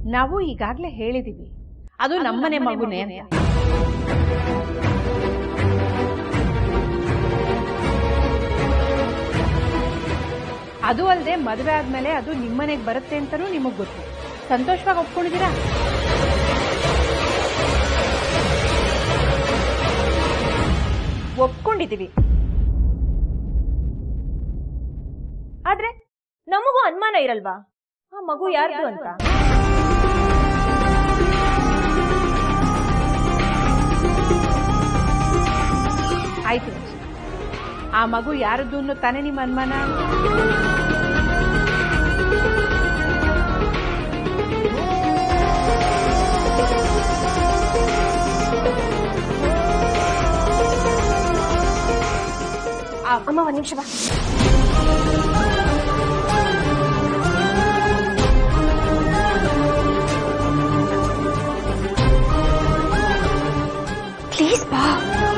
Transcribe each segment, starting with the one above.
ನಾವು ಈಗಾಗಲೇ ಹೇಳಿದೀವಿ, ಅದು ನಮ್ಮನೆ ಮಗುನೇ ಅಂತ. ಅದು ಅಲ್ಲದೆ ಮದುವೆ ಆದ್ಮೇಲೆ ಅದು ನಿಮ್ಮನೆಗೆ ಬರುತ್ತೆ ಅಂತಾನೂ ನಿಮಗ್ ಗೊತ್ತು. ಸಂತೋಷವಾಗಿ ಒಪ್ಕೊಂಡಿದ್ದೀರಾ? ಒಪ್ಕೊಂಡಿದೀವಿ. ಆದ್ರೆ ನಮಗೂ ಅನುಮಾನ ಇರಲ್ವಾ ಆ ಮಗು ಯಾರ್ದು ಅಂತ? ಆಯ್ತು, ಆ ಮಗು ಯಾರದ್ದು ಅನ್ನೋ ತಾನೇ ನಿಮ್ಮ ಅನುಮಾನ? ಅಮ್ಮ ಒಂದ್ ನಿಮಿಷ ಬಾ. ಪ್ಲೀಸ್ ಬಾ.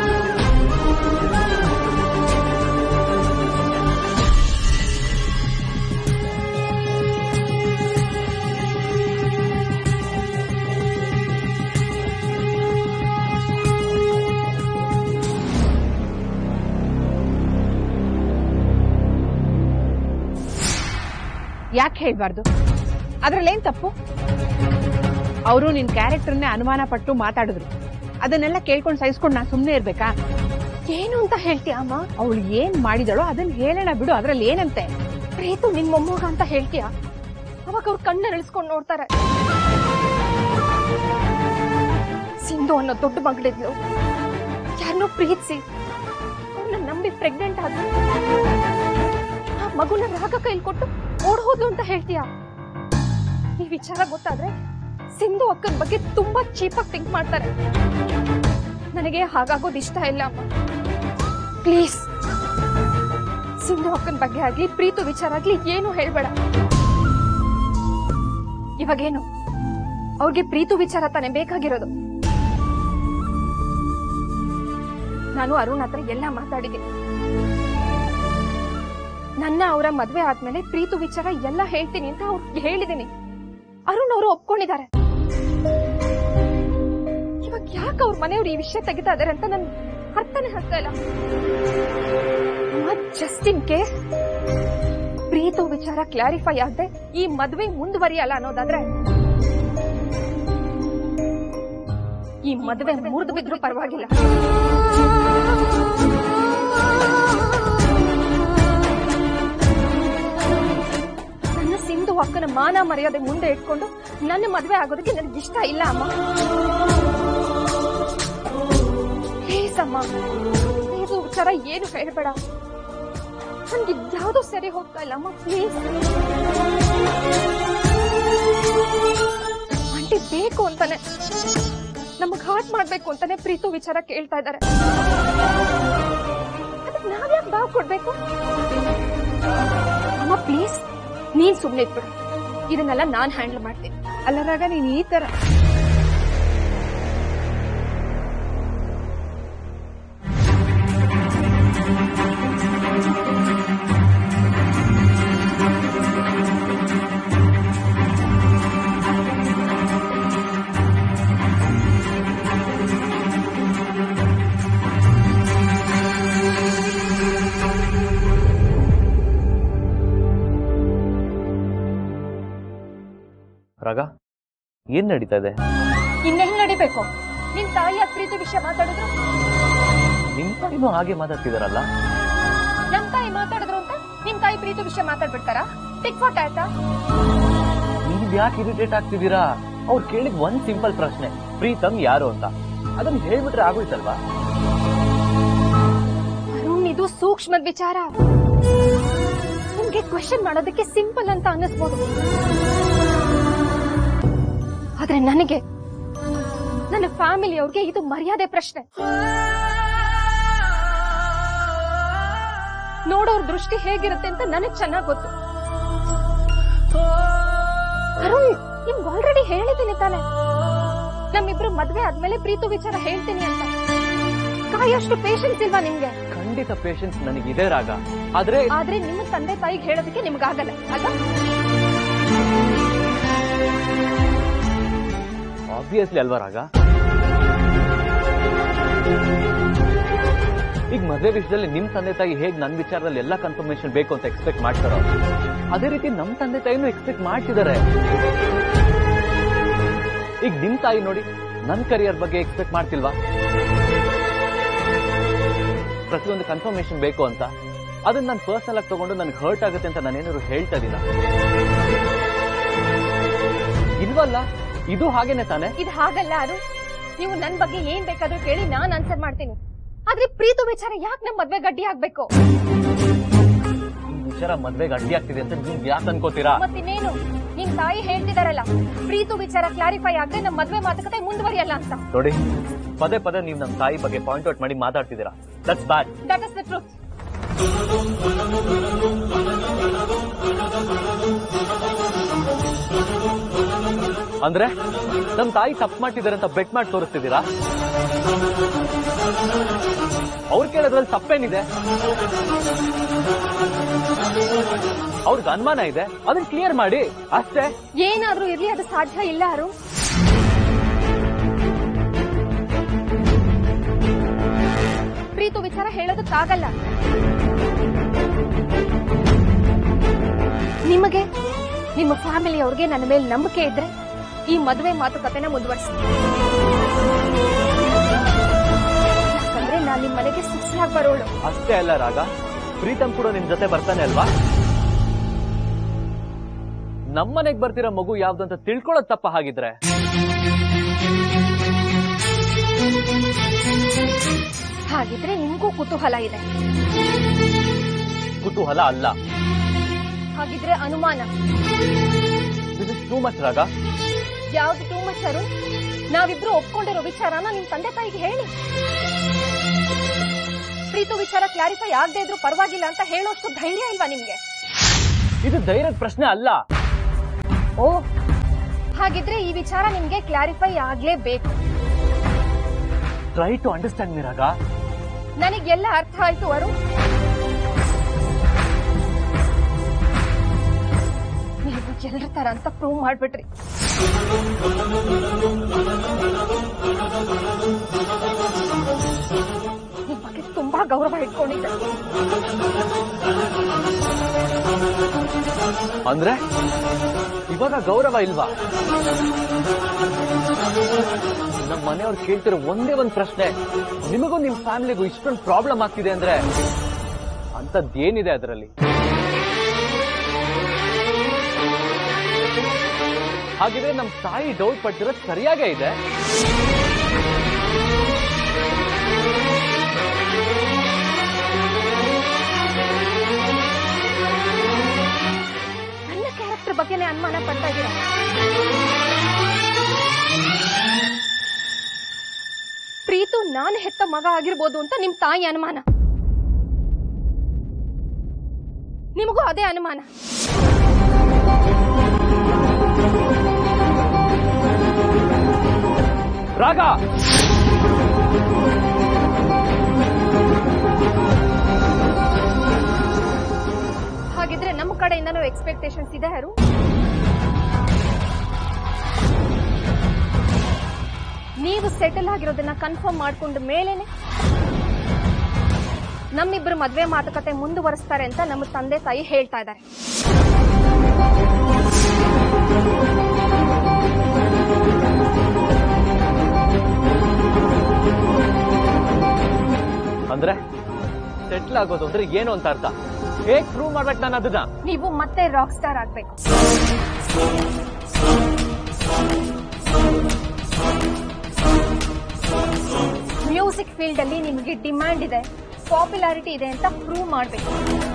ಯಾಕೆ ಹೇಳ್ಬಾರ್ದು? ಅದ್ರಲ್ಲೇನ್ ತಪ್ಪು? ಅವರು ನಿನ್ ಕ್ಯಾರೆಕ್ಟರ್ನೇ ಅನುಮಾನ ಪಟ್ಟು ಮಾತಾಡಿದ್ರು. ಅದನ್ನೆಲ್ಲ ಕೇಳ್ಕೊಂಡು ಸಹಿಸ್ಕೊಂಡು ನಾ ಸುಮ್ನೆ ಇರ್ಬೇಕಾ? ಏನು ಅಂತ ಹೇಳ್ತೀಯ ಅಮ್ಮ? ಅವಳು ಏನ್ ಮಾಡಿದಳೋ ಅದನ್ನ ಹೇಳೋಣ ಬಿಡು, ಅದ್ರಲ್ಲಿ ಏನಂತೆ? ಪ್ರೀತು ನಿನ್ ಮೊಮ್ಮಗ ಅಂತ ಹೇಳ್ತೀಯ? ಅವಾಗ ಅವ್ರ ಕಣ್ಣರಳಿಸ್ಕೊಂಡು ನೋಡ್ತಾರೆ. ಸಿಂಧು ಅನ್ನೋ ದೊಡ್ಡ ಮಗಳಿದ್ಲು, ಯಾರನ್ನೋ ಪ್ರೀತಿಸಿ ಅವನ್ನ ನಂಬಿ ಪ್ರೆಗ್ನೆಂಟ್ ಆದ್ಲು. ಆ ಮಗುನ ರಾಗ ಕೈಲಿ ಕೊಟ್ಟು ಓಡ್ ಹೋದ್ಲು ಅಂತ ಹೇಳ್ತೀಯ? ಈ ವಿಚಾರ ಗೊತ್ತಾದ್ರೆ ಸಿಂಧು ಅಕ್ಕನ ಬಗ್ಗೆ ತುಂಬಾ ಚೀಪಾಗಿ ಥಿಂಕ್ ಮಾಡ್ತಾರೆ. ನನಗೆ ಹಾಗಾಗೋದು ಇಷ್ಟ ಇಲ್ಲ ಅಮ್ಮ. ಪ್ಲೀಸ್, ಸಿಂಧು ಅಕ್ಕನ ಬಗ್ಗೆ ಆಗ್ಲಿ ಪ್ರೀತು ವಿಚಾರ ಆಗ್ಲಿ ಏನು ಹೇಳ್ಬೇಡ. ಇವಾಗೇನು ಅವ್ರಿಗೆ ಪ್ರೀತು ವಿಚಾರ ತಾನೇ ಬೇಕಾಗಿರೋದು. ನಾನು ಅರುಣ್ ಹತ್ರ ಎಲ್ಲ ಮಾತಾಡಿದ್ದೀನಿ. ನನ್ನ ಅವರ ಮದ್ವೆ ಆದ್ಮೇಲೆ ಪ್ರೀತು ವಿಚಾರ ಎಲ್ಲ ಹೇಳ್ತೀನಿ ಅಂತ ಅವ್ರಿಗೆ ಹೇಳಿದ್ದೀನಿ. ಅರುಣ್ ಅವರು ಒಪ್ಕೊಂಡಿದ್ದಾರೆ. ಇವಾಗ ಯಾಕೆ ಅವ್ರ ಮನೆಯವ್ರು ಈ ವಿಷಯ ತೆಗಿತಾ ಇದಾರೆ ಅಂತ ನನ್ ಅರ್ಥನೇ ಆಗ್ತಾ ಇಲ್ಲ. ಜಸ್ಟ್ ಇನ್ ಕೇಸ್ ಪ್ರೀತು ವಿಚಾರ ಕ್ಲಾರಿಫೈ ಆಗದೆ ಈ ಮದ್ವೆ ಮುಂದುವರಿಯಲ್ಲ ಅನ್ನೋದಾದ್ರೆ ಈ ಮದ್ವೆ ಮುರಿದು ಬಿದ್ರೂ ಪರವಾಗಿಲ್ಲ. ನನ್ನ ಸಿಂಧು ಅಕ್ಕನ ಮಾನ ಮರ್ಯಾದೆ ಮುಂದೆ ಇಟ್ಕೊಂಡು ನನ್ನ ಮದ್ವೆ ಆಗೋದಕ್ಕೆ ನನಗೆ ಇಷ್ಟ ಇಲ್ಲ ಅಮ್ಮ. ಪ್ಲೀಸ್ ಅಮ್ಮ, ಪ್ಲೀಸ್ ವಿಚಾರ ಏನು ಹೇಳ್ಬೇಡ. ನನ್ಗೆ ಯಾವ್ದು ಸರಿ ಹೋಗ್ತಾ ಇಲ್ಲ ಅಮ್ಮ. ಪ್ಲೀಸ್ ಆಂಟಿ ಬೇಕು ಅಂತಾನೆ, ನಮಗ್ ಹಾಟ್ ಮಾಡ್ಬೇಕು ಅಂತಾನೆ ಪ್ರೀತು ವಿಚಾರ ಕೇಳ್ತಾ ಇದ್ದಾರೆ. ಅದಕ್ಕೆ ನಾವ್ಯಾಕೆ ಬಾವು ಕೊಡ್ಬೇಕು ಅಮ್ಮ? ಪ್ಲೀಸ್ ನೀನ್ ಸುಮ್ನೆ ಇಟ್ಬಿಡು, ಇದನ್ನೆಲ್ಲ ನಾನ್ ಹ್ಯಾಂಡಲ್ ಮಾಡ್ತೀನಿ. ಅಲ್ಲರಾಗ ನೀನ್ ಈ ತರ ರಾಗ ಏನ್ ನಡೀತಾ ಇದೆ? ಇನ್ನೆಲ್ಲಿ ನಡಿಬೇಕು? ನಿನ್ ತಾಯಿ ಪ್ರೀತಿ ವಿಷಯ ಮಾತಾಡಿದ್ರು, ನಿಮ್ ತಾಯಿನೂ ಹಾಗೆ ಮಾತಾಡ್ತಿದಾರಲ್ಲ. ನಮ್ ತಾಯಿ ಮಾತಾಡಿದ್ರು ಅಂತ ನಿಮ್ ತಾಯಿ ಪ್ರೀತಿ ವಿಷಯ ಮಾತಾಡ್ಬಿಡ್ತಾರ? ಟಿಕ್ ಫಾಟ್ ಆಯ್ತಾ? ನೀವ್ ಯಾಕೆ ಇರಿಟೇಟ್ ಆಗ್ತಿದ್ದೀರಾ? ಅವ್ರು ಕೇಳಿದ್ ಒಂದ್ ಸಿಂಪಲ್ ಪ್ರಶ್ನೆ, ಪ್ರೀತಮ್ ಯಾರು ಅಂತ. ಅದನ್ನ ಹೇಳ್ಬಿಟ್ರೆ ಆಗೋಯ್ತಲ್ವಾ? ಅರುಣ್, ಇದು ಸೂಕ್ಷ್ಮದ ವಿಚಾರ. ನಿಮ್ಗೆ ಕ್ವೆಶ್ಚನ್ ಮಾಡೋದಕ್ಕೆ ಸಿಂಪಲ್ ಅಂತ ಅನ್ನಿಸ್ಬೋದು, ಆದ್ರೆ ನನಗೆ, ನನ್ನ ಫ್ಯಾಮಿಲಿಯವ್ರಿಗೆ ಇದು ಮರ್ಯಾದೆ ಪ್ರಶ್ನೆ. ನೋಡೋರ್ ದೃಷ್ಟಿ ಹೇಗಿರುತ್ತೆ ಅಂತ ನನಗ್ ಚೆನ್ನಾಗ್ ಗೊತ್ತು. ಅರುಣ್, ನಿಮ್ಗೆ ಆಲ್ರೆಡಿ ಹೇಳಿದ್ದೀನಿ ತಾನೆ, ನಮ್ಮಿಬ್ರು ಮದ್ವೆ ಆದ್ಮೇಲೆ ಪ್ರೀತು ವಿಚಾರ ಹೇಳ್ತೀನಿ ಅಂತ. ಕಾಯಷ್ಟು ಪೇಷನ್ಸ್ ಇಲ್ವಾ ನಿಮ್ಗೆ? ಖಂಡಿತ ಪೇಷನ್ಸ್ ನನಗಿದೆ ರಾಗ, ಆದ್ರೆ ನಿಮ್ಮ ತಂದೆ ತಾಯಿಗೆ ಹೇಳೋದಕ್ಕೆ ನಿಮ್ಗಾಗಲ್ಲ ಅಲ್ವಾ? ಆಬ್ವಿಯಸ್ಲಿ ಅಲ್ವಾ ರಾಗ? ಈಗ ಮದುವೆ ವಿಷಯದಲ್ಲಿ ನಿಮ್ ತಂದೆ ತಾಯಿ ಹೇಗ್ ನನ್ ವಿಚಾರದಲ್ಲಿ ಎಲ್ಲಾ ಕನ್ಫರ್ಮೇಶನ್ ಬೇಕು ಅಂತ ಎಕ್ಸ್ಪೆಕ್ಟ್ ಮಾಡ್ತಾರೋ ಅದೇ ರೀತಿ ನಮ್ ತಂದೆ ತಾಯಿನೂ ಎಕ್ಸ್ಪೆಕ್ಟ್ ಮಾಡ್ತಿದ್ದಾರೆ. ಈಗ ನಿಮ್ ತಾಯಿ ನೋಡಿ ನನ್ ಕರಿಯರ್ ಬಗ್ಗೆ ಎಕ್ಸ್ಪೆಕ್ಟ್ ಮಾಡ್ತಿಲ್ವಾ? ಪ್ರತಿಯೊಂದು ಕನ್ಫರ್ಮೇಶನ್ ಬೇಕು ಅಂತ. ಅದನ್ನ ನಾನು ಪರ್ಸನಲ್ ಆಗಿ ತಗೊಂಡು ನನ್ಗೆ ಹರ್ಟ್ ಆಗುತ್ತೆ ಅಂತ ನಾನೇನಾದ್ರು ಹೇಳ್ತಾ ಇದೀನ? ಇಲ್ವಲ್ಲ, ಇದು ಹಾಗೇನೆ ತಾನೆ? ಇದು ಹಾಗಲ್ಲ. ಅದು ನೀವು ನನ್ ಬಗ್ಗೆ ಏನ್ ಬೇಕಾದ್ರೂ ಕೇಳಿ ನಾನ್ ಆನ್ಸರ್ ಮಾಡ್ತೀನಿ. ಆದ್ರೆ ಪ್ರೀತು ವಿಚಾರ ಯಾಕೆ ನಮ್ ಮದ್ವೆ ಗಡ್ಡಿ ಆಗ್ಬೇಕು? ವಿಚಾರ ಮದ್ವೆಗೆ ಅಡ್ಡಿ ಆಗ್ತಿದೆ ಅಂತ ನೀವ್ ಯಾಕೆ ಅನ್ಕೋತೀರಾ? ಮತ್ತಿನ್ನೇನು, ನಿಮ್ ತಾಯಿ ಹೇಳ್ತಿದಾರಲ್ಲ, ಪ್ರೀತು ವಿಚಾರ ಕ್ಲಾರಿಫೈ ಆಗದೆ ನಮ್ ಮದ್ವೆ ಮಾತುಕತೆ ಮುಂದುವರಿಯಲ್ಲ ಅಂತ. ನೋಡಿ, ಪದೇ ಪದೇ ನೀವು ನಮ್ ತಾಯಿ ಬಗ್ಗೆ ಪಾಯಿಂಟ್ ಔಟ್ ಮಾಡಿ ಮಾತಾಡ್ತಿದ್ದೀರಾ. That's bad. That is the truth. ಅಂದ್ರೆ ನಮ್ ತಾಯಿ ತಪ್ಪು ಮಾಡ್ತಿದ್ದಾರೆ ಅಂತ ಬೆಟ್ ಮಾಡಿ ತೋರಿಸ್ತಿದ್ದೀರಾ? ಅವ್ರು ಕೇಳೋದ್ರಲ್ಲಿ ತಪ್ಪೇನಿದೆ? ಅವ್ರಿಗೆ ಅನುಮಾನ ಇದೆ, ಅದನ್ನ ಕ್ಲಿಯರ್ ಮಾಡಿ ಅಷ್ಟೇ. ಏನಾದ್ರೂ ಇರ್ಲಿ, ಅದು ಸಾಧ್ಯ ಇಲ್ಲ. ಅರು, ಪ್ರೀತು ವಿಚಾರ ಹೇಳೋದಕ್ಕಾಗಲ್ಲ. ನಿಮಗೆ, ನಿಮ್ಮ ಫ್ಯಾಮಿಲಿಯವ್ರಿಗೆ ನನ್ನ ಮೇಲೆ ನಂಬಿಕೆ ಇದ್ರೆ ಈ ಮದುವೆ ಮಾತುಕತೆನ ಮುಂದುವರಿಸಿ. ಯಾಕಂದ್ರೆ ನಾನು ನಿಮ್ ಮನೆಗೆ ಸುಸ್ಲಾಗಿ ಬರೋಳು. ಅಷ್ಟೇ ಅಲ್ಲ ರಾಗ, ಪ್ರೀತಮ್ ಕೂಡ ನಿಮ್ ಜೊತೆ ಬರ್ತಾನೆ ಅಲ್ವಾ? ನಮ್ಮನೆಗ್ ಬರ್ತಿರೋ ಮಗು ಯಾವ್ದಂತ ತಿಳ್ಕೊಳ್ಳೋದ್ ತಪ್ಪ ಹಾಗಿದ್ರೆ? ಹಾಗಿದ್ರೆ ನಿಮ್ಗೂ ಕುತೂಹಲ ಇದೆ. ಕುತೂಹಲ ಅಲ್ಲ, ಹಾಗಿದ್ರೆ ಅನುಮಾನ. ದಿಸ್ ಇಸ್ ಟೂ ಮಚ್ ರಾಗ. ಯಾವ್ದು ಟೂ ಮಚ್? ಅರು, ನಾವಿಬ್ರು ಒಪ್ಕೊಂಡಿರೋ ವಿಚಾರನ ನಿಮ್ ತಂದೆ ತಾಯಿಗೆ ಹೇಳಿ. ಪ್ರೀತು ವಿಚಾರ ಕ್ಲಾರಿಫೈ ಆಗದೆ ಇದ್ರು ಪರವಾಗಿಲ್ಲ ಅಂತ ಹೇಳೋಷ್ಟು ಧೈರ್ಯ ಇಲ್ವಾ ನಿಮ್ಗೆ? ಇದು ಧೈರ್ಯದ ಪ್ರಶ್ನೆ ಅಲ್ಲ. ಓ, ಹಾಗಿದ್ರೆ ಈ ವಿಚಾರ ನಿಮ್ಗೆ ಕ್ಲಾರಿಫೈ ಆಗ್ಲೇಬೇಕು. ಟ್ರೈ ಟು ಅಂಡರ್ಸ್ಟ್ಯಾಂಡ್ ಮೀ ರಾಗ. ನನಗೆಲ್ಲ ಅರ್ಥ ಆಯ್ತು ಅರು. ನೀವು ಎಲ್ಲರ ತರ ಅಂತ ಪ್ರೂವ್ ಮಾಡ್ಬಿಟ್ರಿ. ನಿಮ್ ಬಗ್ಗೆ ತುಂಬಾ ಗೌರವ ಇಟ್ಕೊಂಡಿದ್ದೆ. ಅಂದ್ರೆ ಇವಾಗ ಗೌರವ ಇಲ್ವಾ? ನಮ್ಮ ಮನೆಯವ್ರು ಕೇಳ್ತಿರೋ ಒಂದೇ ಒಂದ್ ಪ್ರಶ್ನೆ, ನಿಮಗೂ ನಿಮ್ ಫ್ಯಾಮಿಲಿಗೂ ಇಷ್ಟೊಂದು ಪ್ರಾಬ್ಲಮ್ ಆಗ್ತಿದೆ ಅಂದ್ರೆ ಅಂತದ್ದೇನಿದೆ ಅದರಲ್ಲಿ? ಹಾಗಿದ್ರೆ ನಮ್ ತಾಯಿ ಡೌಟ್ ಪಡ್ತಿರೋದು ಸರಿಯಾಗೇ ಇದೆ. ನನ್ನ ಕ್ಯಾರೆಕ್ಟರ್ ಬಗ್ಗೆನೇ ಅನುಮಾನ ಪಡ್ತಾ ಇದ್ದೀರಾ? ಪ್ರೀತು ನಾನು ಹೆತ್ತ ಮಗ ಆಗಿರ್ಬೋದು ಅಂತ ನಿಮ್ ತಾಯಿ ಅನುಮಾನ. ನಿಮಗೂ ಅದೇ ಅನುಮಾನ. ರಾಗ, ಹಾಗಿದ್ರೆ ನಮ್ಮ ಕಡೆಯಿಂದನೂ ಎಕ್ಸ್ಪೆಕ್ಟೇಷನ್ಸ್ ಇದೆ. ಯಾರು ನೀವು ಸೆಟಲ್ ಆಗಿರೋದನ್ನ ಕನ್ಫರ್ಮ್ ಮಾಡ್ಕೊಂಡ ಮೇಲೇನೆ ನಮ್ಮಿಬ್ಬರು ಮದ್ವೆ ಮಾತುಕತೆ ಮುಂದುವರಿಸ್ತಾರೆ ಅಂತ ನಮ್ಮ ತಂದೆ ತಾಯಿ ಹೇಳ್ತಾ ಇದ್ದಾರೆ. ಅಂದ್ರೆ ಸೆಟ್ಲ್ ಆಗೋದು ಅಂದ್ರೆ ಏನು ಅಂತ ಅರ್ಥ? ಹೇಗ್ ಪ್ರೂವ್ ಮಾಡ್ಬೇಕು ನಾನು ಅದನ್ನ? ನೀವು ಮತ್ತೆ ರಾಕ್ ಸ್ಟಾರ್ ಆಗ್ಬೇಕು. ಮ್ಯೂಸಿಕ್ ಫೀಲ್ಡ್ ಅಲ್ಲಿ ನಿಮಗೆ ಡಿಮ್ಯಾಂಡ್ ಇದೆ, ಪಾಪ್ಯುಲಾರಿಟಿ ಇದೆ ಅಂತ ಪ್ರೂವ್ ಮಾಡಬೇಕು.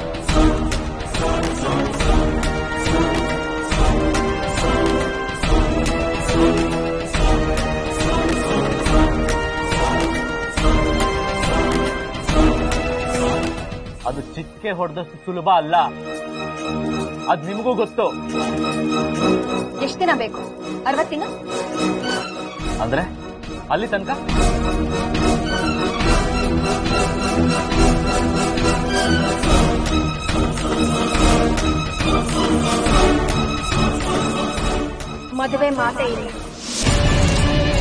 ಅದು ಚಿಕ್ಕೆ ಹೊಡೆದಷ್ಟು ಸುಲಭ ಅಲ್ಲ, ಅದ್ ನಿಮಗೂ ಗೊತ್ತು. ಎಷ್ಟು ದಿನ ಬೇಕು? 60 ದಿನ? ಅಂದ್ರೆ ಅಲ್ಲಿ ತನಕ ಮದುವೆ ಮಾತೇ ಇಲ್ಲ.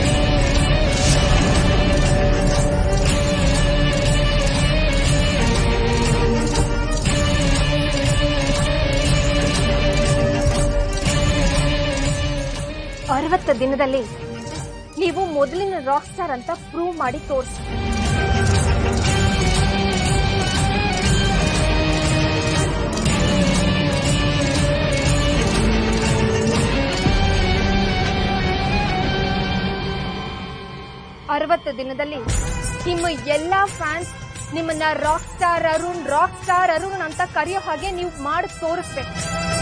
60 ದಿನದಲ್ಲಿ ನೀವು ಮೊದಲಿನ ರಾಕ್ ಸ್ಟಾರ್ ಅಂತ ಪ್ರೂವ್ ಮಾಡಿ ತೋರಿಸಿ. ದಿನದಲ್ಲಿ ನಿಮ್ಮ ಎಲ್ಲಾ ಫ್ಯಾನ್ಸ್ ನಿಮ್ಮನ್ನ ರಾಕ್ ಸ್ಟಾರ್ ಅರುಣ್ ಅಂತ ಕರೆಯೋ ಹಾಗೆ ನೀವು ಮಾಡಿ ತೋರಿಸ್ಬೇಕು.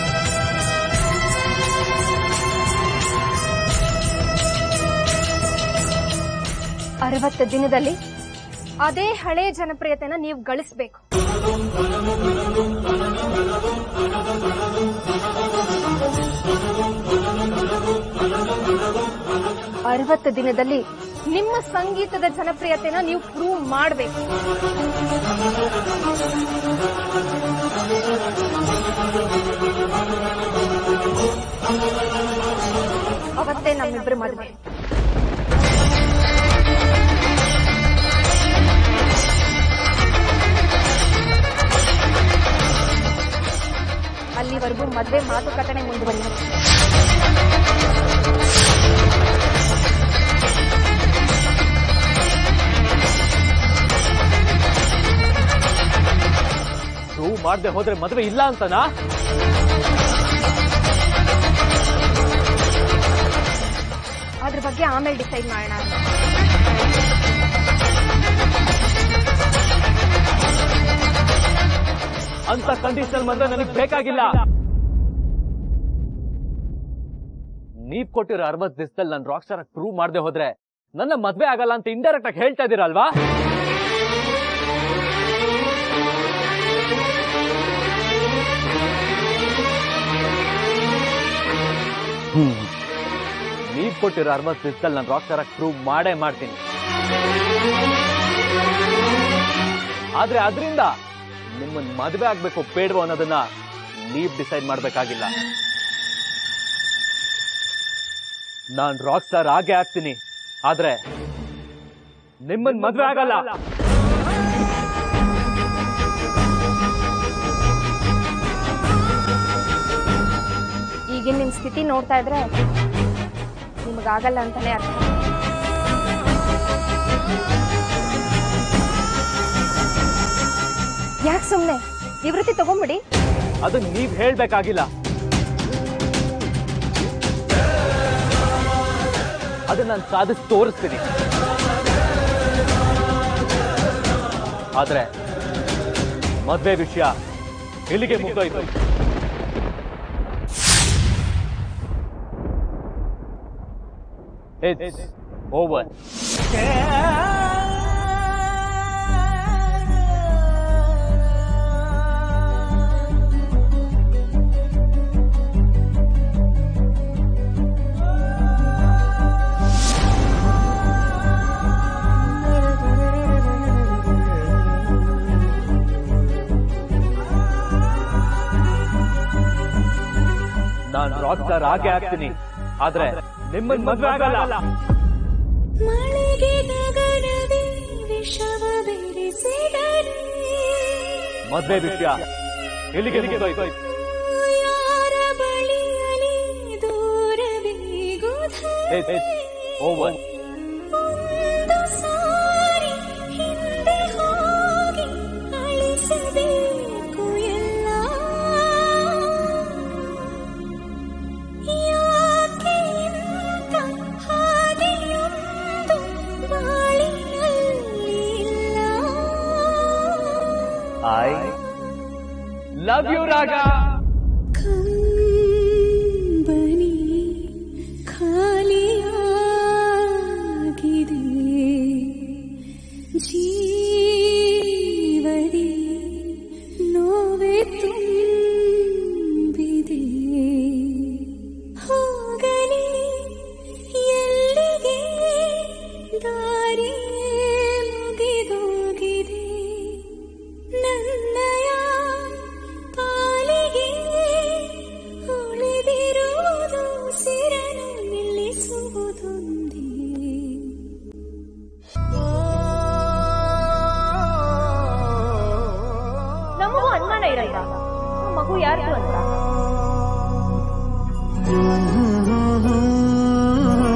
ದಿನದಲ್ಲಿ ಅದೇ ಹಳೆ ಜನಪ್ರಿಯತೆನ ನೀವು ಗಳಿಸಬೇಕು. 60 ದಿನದಲ್ಲಿ ನಿಮ್ಮ ಸಂಗೀತದ ಜನಪ್ರಿಯತೆನ ನೀವು ಪ್ರೂವ್ ಮಾಡಬೇಕು. ಅವತ್ತೇ ನಮ್ಮಿಬ್ಬರು ಮದುವೆ. ಅಲ್ಲಿವರೆಗೂ ಮದುವೆ ಮಾತುಕತೆ ಮುಂದುವರಿಯುತ್ತೆ. ಪ್ರೂವ್ ಮಾಡದೆ ಹೋದ್ರೆ ಮದುವೆ ಇಲ್ಲ ಅಂತನಾ? ಅದ್ರ ಬಗ್ಗೆ ಆಮೇಲೆ ಡಿಸೈಡ್ ಮಾಡೋಣ. ಅಂತ ಕಂಡೀಷನ್ ಮದುವೆ ನನಗೆ ಬೇಕಾಗಿಲ್ಲ. ನೀವ್ ಕೊಟ್ಟಿರೋ 60 ದಿವಸದಲ್ಲಿ ನಾನು ರಾಕ್ ಸ್ಟಾರ್ ಪ್ರೂವ್ ಮಾಡದೆ ಹೋದ್ರೆ ನನ್ನ ಮದ್ವೆ ಆಗಲ್ಲ ಅಂತ ಇಂಡೈರೆಕ್ಟ್ ಆಗಿ ಹೇಳ್ತಾ ಇದೀರಲ್ವಾ? ನೀವ್ ಕೊಟ್ಟಿರೋ 60 ದಿವಸದಲ್ಲಿ ನಾನು ರಾಕ್ ಸ್ಟಾರ್ ಪ್ರೂವ್ ಮಾಡೇ ಮಾಡ್ತೀನಿ. ಆದ್ರೆ ಅದರಿಂದ ನಿಮ್ಮನ್ನ ಮದುವೆ ಆಗ್ಬೇಕು ಬೇಡವೋ ಅನ್ನೋದನ್ನ ನೀವ್ ಡಿಸೈಡ್ ಮಾಡ್ಬೇಕಾಗಿಲ್ಲ. ನಾನ್ ರಾಕ್ ಸ್ಟಾರ್ ಆಗೇ ಆಗ್ತೀನಿ, ಆದ್ರೆ ನಿಮ್ಮನ್ನ ಮದುವೆ ಆಗಲ್ಲ. ಈಗಿನ ನಿಮ್ ಸ್ಥಿತಿ ನೋಡ್ತಾ ಇದ್ರೆ ನಿಮಗಾಗಲ್ಲ ಅಂತಾನೆ ಅರ್ಥ. ಯಾಕೆ ಸುಮ್ನೆ ನಿವೃತ್ತಿ ತಗೊಂಬಿಡಿ. ಅದನ್ನ ನೀವ್ ಹೇಳ್ಬೇಕಾಗಿಲ್ಲ. ಅದನ್ನ ನಾನು ಸಾಧಿಸಿ ತೋರಿಸ್ತೀನಿ. ಆದ್ರೆ ಮದ್ವೆ ವಿಷಯ ಇಲ್ಲಿಗೆ ಮುಗಿದೋಯ್ತು. It's over. ನಾನು ರಾಕ್ ಸ್ಟಾರ್ ಆಗೇ ಆಗ್ತೀನಿ, ಆದ್ರೆ ನಿಮ್ಮನ್ನ ಮದುವೆ ಆಗಲ್ಲ. ಮದುವೆ ವಿಷಯ ಇಲ್ಲಿಗೆ ಮುಗಿದೋಯ್ತು. It's over. I love you, Raga. ಕಂಬನಿ ಖಾಲಿಯಾಗಿದೆ, ಜೀವದಿ ನೋವೆ ತುಂಬಿದೆ. ಹೋಗಲಿ ಎಲ್ಲಿಗೆ ದಾರಿ ಮುಗಿದೋಗಿದೆ. ನನ್ನಯ ಪಾಲಿಗೆ ಉಳಿದಿರುವುದು ಸಿರನು ನಿಲ್ಲಿಸುವುದೊಂದೇ. ನಮಗೂ ಅನುಮಾನ ಇರಲ್ಲ ಮಗು ಯಾರ್ದು ಅಂತ.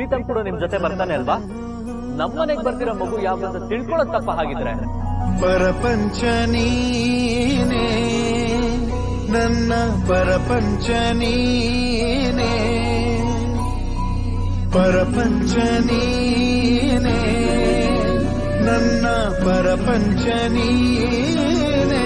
ಪ್ರೀತಮ್ ಕೂಡ ನಿಮ್ ಜೊತೆ ಬರ್ತಾನೆ ಅಲ್ವಾ? ನಮ್ಮನೆಗ್ ಬರ್ತಿರೋ ಮಗು ಯಾವ್ದಂತ ತಿಳ್ಕೊಳ್ಳೋದ್ ತಪ್ಪ ಹಾಗಿದ್ರೆ. ಪರಪಂಚ ನೀನೇ ನನ್ನ ಪರಪಂಚ ನೀನೇ ಪರಪಂಚ ನೀನೇ ನನ್ನ ಪರಪಂಚ ನೀನೇ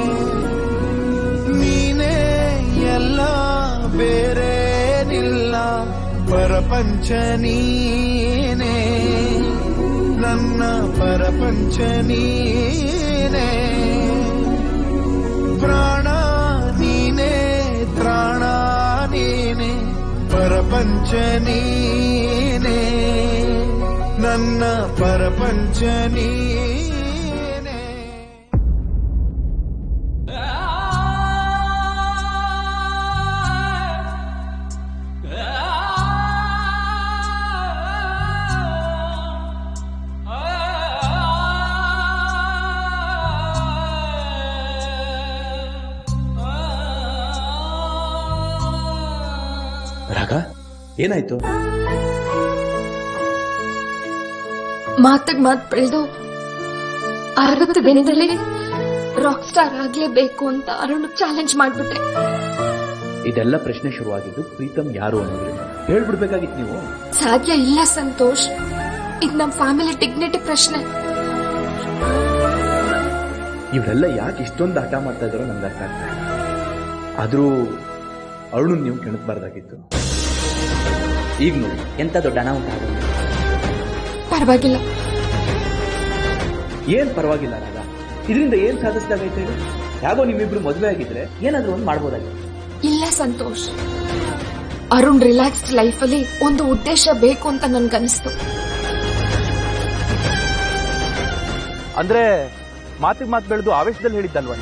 ನೀನೇ ಎಲ್ಲ ಬೇರೇನಿಲ್ಲ ಪರಪಂಚ ನೀನೇ ನನ್ನ ಪರಪಂಚ ನೀನೇ ಪ್ರಾಣ ನೀನೇ ತ್ರಾಣ ನೀನೇ ಪರಪಂಚ ನೀನೇ ನನ್ನ ಪರಪಂಚ ನೀನೇ ರಾಗ ಏನಾಯ್ತು? ಮಾತಾಗ್ ಮಾತ್ ಬೆಳೆದು 60 ದಿನದಲ್ಲಿ ರಾಕ್ ಸ್ಟಾರ್ ಆಗ್ಲೇಬೇಕು ಅಂತ ಅರುಣ್ ಚಾಲೆಂಜ್ ಮಾಡ್ಬಿಟ್ರೆ. ಇದೆಲ್ಲ ಪ್ರಶ್ನೆ ಶುರುವಾಗಿದ್ದು ಪ್ರೀತಮ್ ಯಾರು ಅನ್ನೋದ್ರಿಂದ. ಹೇಳ್ಬಿಡ್ಬೇಕಾಗಿತ್ತು ನೀವು. ಸಾಧ್ಯ ಇಲ್ಲ ಸಂತೋಷ್, ಇದು ನಮ್ ಫ್ಯಾಮಿಲಿ ಡಿಗ್ನಿಟಿ ಪ್ರಶ್ನೆ. ಇವರೆಲ್ಲ ಯಾಕೆ ಇಷ್ಟೊಂದು ಹಠ ಮಾಡ್ತಾ ಇದಾರೋ ನಂಗೆ ಅರ್ಥ ಆಗ್ತಾ ಇಲ್ಲ. ಆದ್ರೂ ಅರುಣ್ ನೀವು ಕೆಣಕ್ಬಾರ್ದಾಗಿತ್ತು. ಈಗ ನೋಡಿ ಎಂತ ದೊಡ್ಡ ಅನಾಹುತ ಆಗೋದು. ಪರವಾಗಿಲ್ಲ. ಏನ್ ಪರವಾಗಿಲ್ಲ ರಾಗ? ಇದರಿಂದ ಏನ್ ಸಾಧಿಸಿದಾಗೈತೆ ಹೇಳಿ? ಯಾಗೋ ನಿಮ್ಮಿಬ್ರು ಮದುವೆ ಆಗಿದ್ರೆ ಏನಾದ್ರೂ ಒಂದು ಮಾಡ್ಬೋದಾಗಿತ್ತು. ಇಲ್ಲ ಸಂತೋಷ್, ಅರುಣ್ ರಿಲ್ಯಾಕ್ಸ್ಡ್ ಲೈಫ್ ಅಲ್ಲಿ ಒಂದು ಉದ್ದೇಶ ಬೇಕು ಅಂತ ನನ್ಗನ್ನಿಸ್ತು. ಅಂದ್ರೆ ಮಾತಿಗೆ ಮಾತು ಬೆಳೆದು ಆವೇಶದಲ್ಲಿ ಹೇಳಿದ್ದಲ್ವ?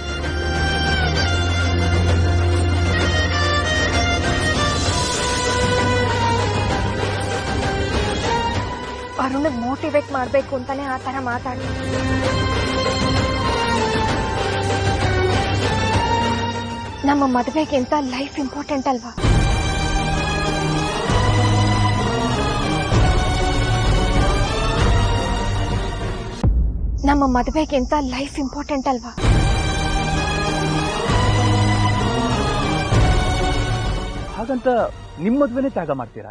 ಅರುಣ್ ಮೋಟಿವೇಟ್ ಮಾಡ್ಬೇಕು ಅಂತಾನೆ ಆ ತರ ಮಾತಾಡಿ. ನಮ್ಮ ಮದುವೆಗಿಂತ ಲೈಫ್ ಇಂಪಾರ್ಟೆಂಟ್ ಅಲ್ವಾ? ನಮ್ಮ ಮದುವೆಗಿಂತ ಲೈಫ್ ಇಂಪಾರ್ಟೆಂಟ್ ಅಲ್ವಾ? ಹಾಗಂತ ನಿಮ್ಮ ಮದುವೆನೇ ತ್ಯಾಗ ಮಾಡ್ತೀರಾ?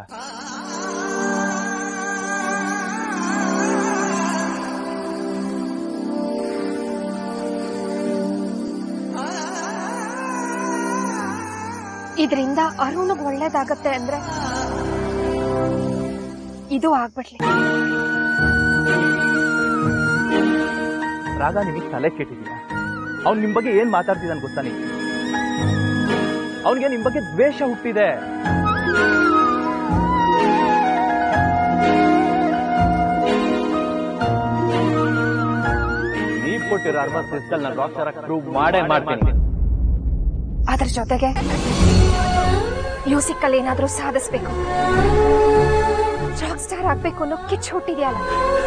ಇದರಿಂದ ಅರುಣ್ಗ್ ಒಳ್ಳೇದಾಗತ್ತೆ ಅಂದ್ರೆ ಇದು ಆಗ್ಬಿಡ್ಲಿ. ರಾಗ ನಿಮಗೆ ತಲೆ ಕೆಟ್ಟಿದೀಯ? ಅವ್ನು ನಿಮ್ ಬಗ್ಗೆ ಏನ್ ಮಾತಾಡ್ತಿದ್ದಾನೆ ಗೊತ್ತಾ? ನೀವು ಅವನಿಗೆ ನಿಮ್ ಬಗ್ಗೆ ದ್ವೇಷ ಹುಟ್ಟಿದೆ. ನೀವ್ ಕೊಟ್ಟಿರೋ 60 ದಿವಸದಲ್ಲಿ ನಾನು ರಾಕ್ ಸ್ಟಾರ್ ಪ್ರೂವ್ ಮಾಡೇ ಮಾಡ್ತೀನಿ. ಅದ್ರ ಜೊತೆಗೆ ಮ್ಯೂಸಿಕ್ ಅಲ್ಲಿ ಏನಾದ್ರೂ ಸಾಧಿಸ್ಬೇಕು, ರಾಕ್ ಸ್ಟಾರ್ ಆಗ್ಬೇಕು ಅನ್ನೋ ಕಿಚ್ಚು ಹುಟ್ಟಿದ್ಯಲ್ಲ,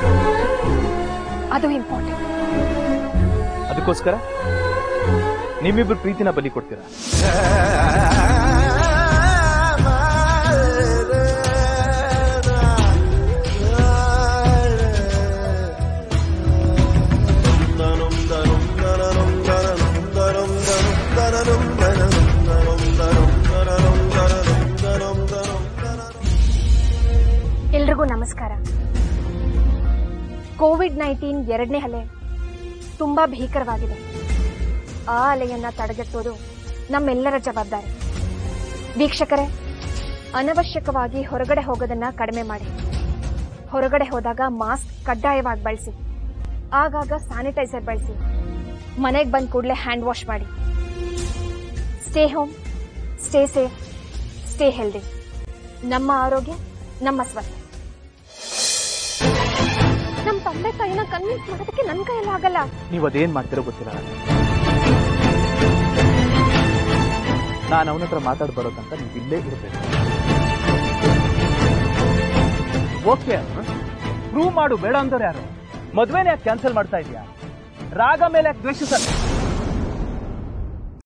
ಅದು ಇಂಪಾರ್ಟೆಂಟ್. ಅದಕ್ಕೋಸ್ಕರ ನಿಮ್ಮಿಬ್ರು ಪ್ರೀತಿನ ಬಲಿ ಕೊಡ್ತೀರಾ? ಎಲ್ರಿಗೂ ನಮಸ್ಕಾರ. ಕೋವಿಡ್-19 ಎರಡನೇ ಅಲೆ ತುಂಬಾ ಭೀಕರವಾಗಿದೆ. ಆ ಅಲೆಯನ್ನ ತಡೆಗಟ್ಟೋದು ನಮ್ಮೆಲ್ಲರ ಜವಾಬ್ದಾರಿ. ವೀಕ್ಷಕರೇ, ಅನವಶ್ಯಕವಾಗಿ ಹೊರಗಡೆ ಹೋಗೋದನ್ನ ಕಡಿಮೆ ಮಾಡಿ. ಹೊರಗಡೆ ಹೋದಾಗ ಮಾಸ್ಕ್ ಕಡ್ಡಾಯವಾಗಿ ಬಳಸಿ. ಆಗಾಗ ಸ್ಯಾನಿಟೈಸರ್ ಬಳಸಿ. ಮನೆಗೆ ಬಂದ ಕೂಡಲೇ ಹ್ಯಾಂಡ್ ವಾಶ್ ಮಾಡಿ. Stay home, stay safe, stay healthy. ನಮ್ಮ ಆರೋಗ್ಯ ನಮ್ಮ ಸ್ವಸ್ಥ. ನಮ್ಮ ತಂದೆ ತಾಯಿನ ಕನ್ವಿನ್ಸ್ ಮಾಡೋದಕ್ಕೆ ನನ್ನ ಕೈಯಲ್ಲಿ ಆಗಲ್ಲ. ನೀವು ಅದೇನ್ ಮಾಡ್ತಿರೋ ಗೊತ್ತಿಲ್ಲ. ನಾನು ಅವನ ಹತ್ರ ಮಾತಾಡ್ ಬರೋದಂತ ನೀವು ಇಲ್ಲೇ ಇರಬೇಕು. ಓಕೆ, ಪ್ರೂವ್ ಮಾಡು. ಬೇಡ ಅಂದವ್ರು ಯಾರು? ಮದ್ವೆನ ಯಾಕೆ ಕ್ಯಾನ್ಸಲ್ ಮಾಡ್ತಾ ಇದೀಯಾ? ರಾಗ ಮೇಲೆ ಯಾಕೆ ದ್ವೇಷ?